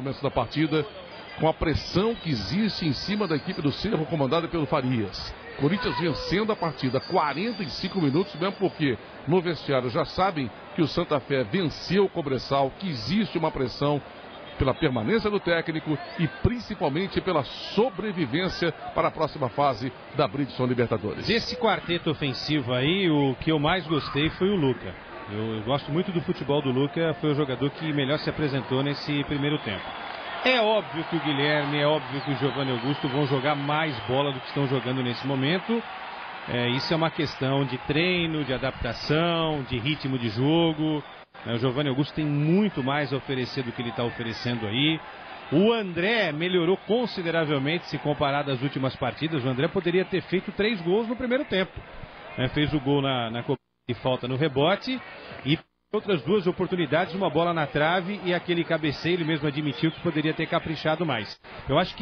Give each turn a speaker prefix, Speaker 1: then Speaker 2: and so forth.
Speaker 1: começo da partida, com a pressão que existe em cima da equipe do Cerro, comandada pelo Farias. Corinthians vencendo a partida 45 minutos, mesmo porque no vestiário já sabem que o Santa Fé venceu o Cobressal, que existe uma pressão pela permanência do técnico e principalmente pela sobrevivência para a próxima fase da Bridgestone Libertadores.
Speaker 2: Desse quarteto ofensivo aí, o que eu mais gostei foi o Luca. Eu gosto muito do futebol do Luca, foi o jogador que melhor se apresentou nesse primeiro tempo. É óbvio que o Guilherme, é óbvio que o Giovanni Augusto vão jogar mais bola do que estão jogando nesse momento. Isso é uma questão de treino, de adaptação, de ritmo de jogo. O Giovanni Augusto tem muito mais a oferecer do que ele está oferecendo aí. O André melhorou consideravelmente se comparado às últimas partidas. O André poderia ter feito 3 gols no primeiro tempo. Fez o gol na de falta no rebote e outras 2 oportunidades, uma bola na trave e aquele cabeceio, ele mesmo admitiu que poderia ter caprichado mais. Eu acho que